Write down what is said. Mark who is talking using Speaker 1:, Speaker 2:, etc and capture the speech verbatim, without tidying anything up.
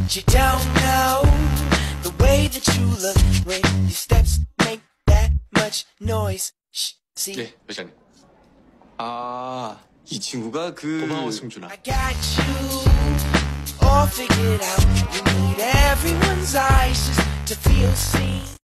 Speaker 1: But you don't know the way that you look when your steps make that much noise. Shh, see?
Speaker 2: 예, 회장님. 아, 이 친구가 그... 고마워, 승준아.
Speaker 1: I got you all figured out. You need everyone's eyes just to feel seen.